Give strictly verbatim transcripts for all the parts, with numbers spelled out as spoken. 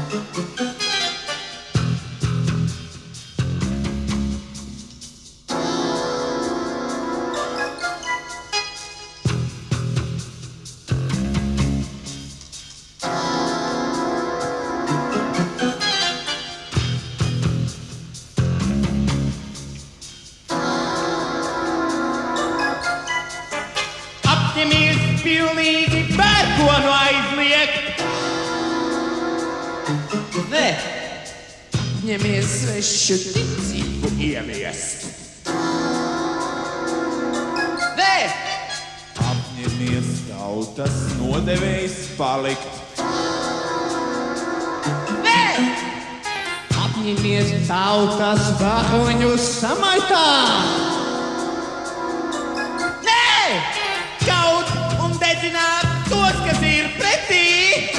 Apņemies pilnīgi pērkonu aizliegt. Nē, apņemies svešu ticību ieviest. Nē, apņemies tautas nodevējs palikt. nē, Apņemies tautas varoņus samaitāt. Kaut un dedzināt tos, kas ir pretī.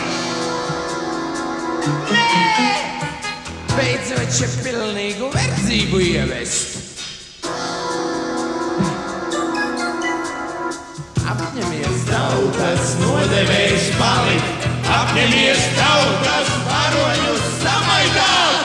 nē, beidzot čia pilnīgu verdzību ievest. Apņemies Tautas nodevējs palikt. Apņemies tautas varoņus samaitāt.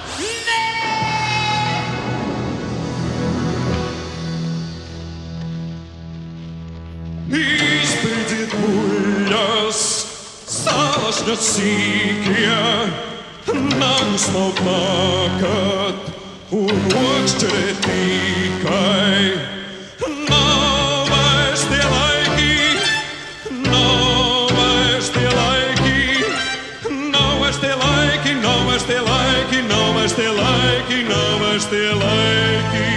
Izbeidziet muļas, sālašņas sīkie, nagus smauk mākat un okšķerēt tikai. Nav vairs tie laiki, nav vairs tie laiki, nav vairs tie laiki, nav vairs tie laiki, nav vairs tie laiki, nav vairs tie laiki.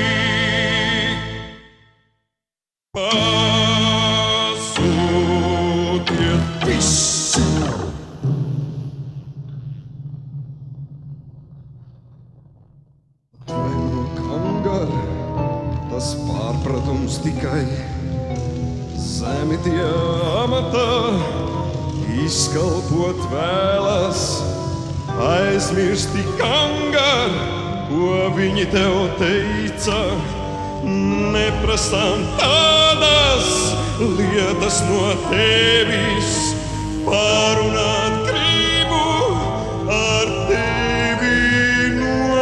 Tas pārpratums tikai zemi tie amatā izkalpot vēlas. Aizmirsti kangar, ko viņi tev teica. Neprasām tādas lietas no tevis. Pārunāt gribu ar tevi no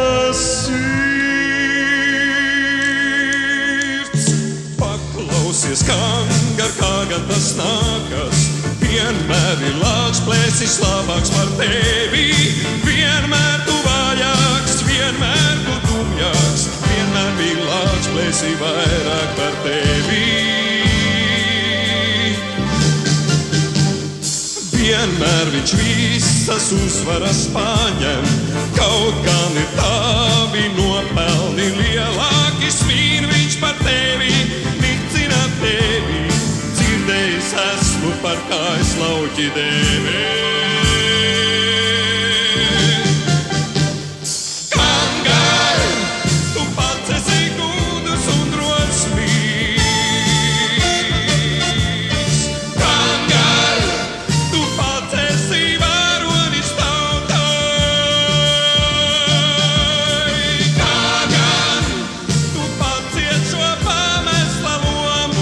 Klausies, kangar, kā gan tas nākas. Vienmēr ir lāks plēsis labāks par tevi. Vienmēr tu vājāks, vienmēr tu dumjāks. Vienmēr bija lāks plēsi vairāk par tevi. Vienmēr viņš visas uzvaras paņem. Kaut gan ir tavi nopelni lielāki. Smīn viņš par tevi. Tevi, dzirdējis esmu par kājas lauķi devi. Kangar, tu pats esi gudrs un drosmīgs. Kangar, tu pats esi varonis tautai. Kangar, tu pats iet šo pamesla lomu.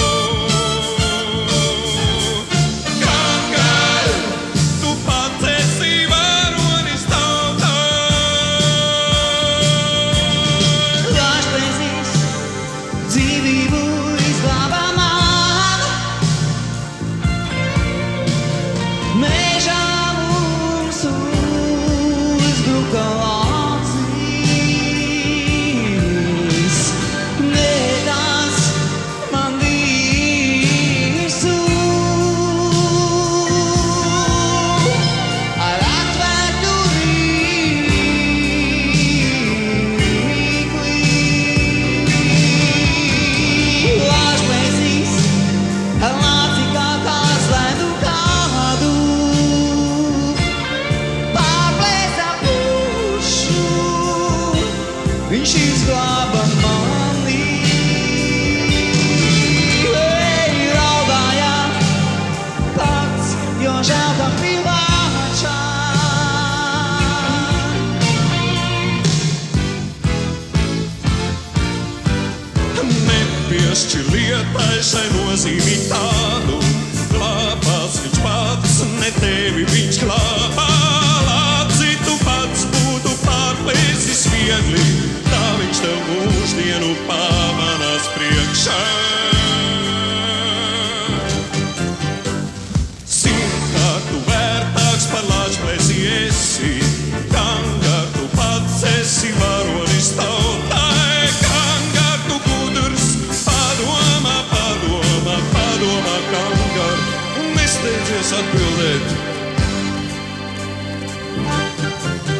Viņš izglāba mani. Ej, raudāja pats, jo žēl tam pilāčā. Nepiešķir lietai šai nozīmi tādu. Glābās viņš pats, ne tevi viņš glābā. Lāci nāk angar un nesteidzies atbildēt.